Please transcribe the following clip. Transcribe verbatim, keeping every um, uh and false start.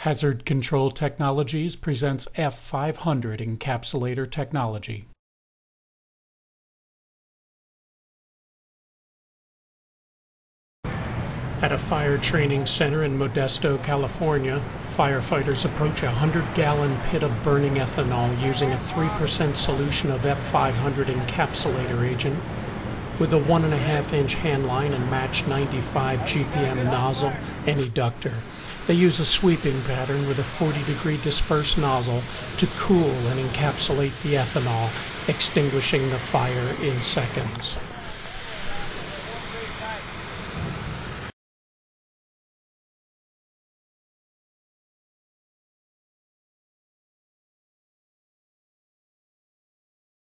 Hazard Control Technologies presents F five hundred Encapsulator Technology. At a fire training center in Modesto, California, firefighters approach a hundred-gallon pit of burning ethanol using a three percent solution of F five hundred Encapsulator Agent. With a one and a half inch handline and matched ninety-five G P M nozzle and eductor, they use a sweeping pattern with a forty degree disperse nozzle to cool and encapsulate the ethanol, extinguishing the fire in seconds.